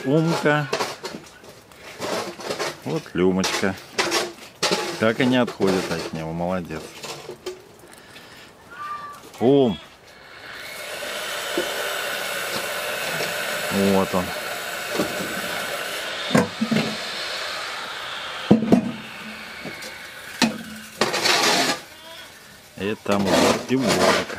Умка. Вот Люмочка. Так и не отходит от него. Молодец. Ум. Вот он. И там и Вовик.